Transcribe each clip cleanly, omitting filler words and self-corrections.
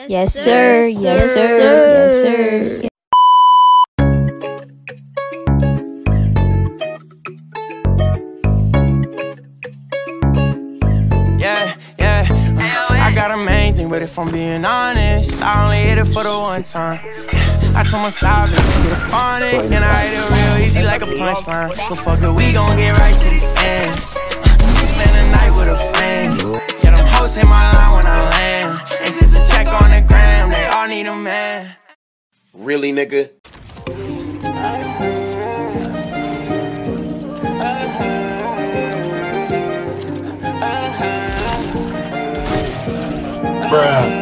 Yes, sir. Yes, sir. Yes, sir. I got a main thing, but if I'm being honest, I only hit it for the one time. I told my side bitch get up on it, and I hit it real easy like a punchline. But fuck it, we gon' get right to these ends. Spend the night with a friend. Yeah, them hoes hit my line when I land. And since the check on the gram, they all need a man. Really, nigga? Bruh.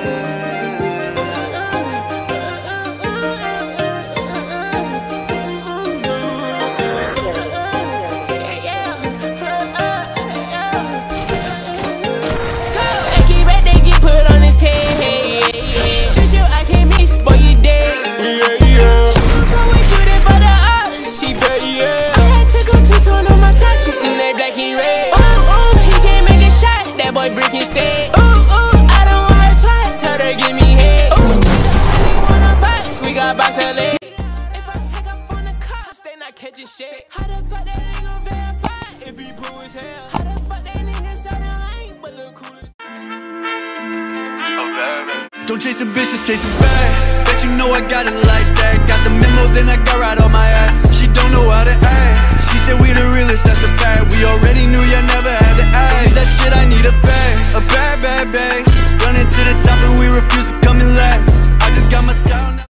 Catching shit. How the fuck that ain't gon' verify if he blue as hell? How the fuck that nigga so lame but look cool as Don't chase a bitch, just chase a bag. Bet you know I got it like that. Got the memo, then I got right on my ass. She don't know how to act. She said we the realest, that's a fact. We already knew you never had to ask. That shit, I need a bag, bag. Running to the top and we refuse to come in last. I just got my style.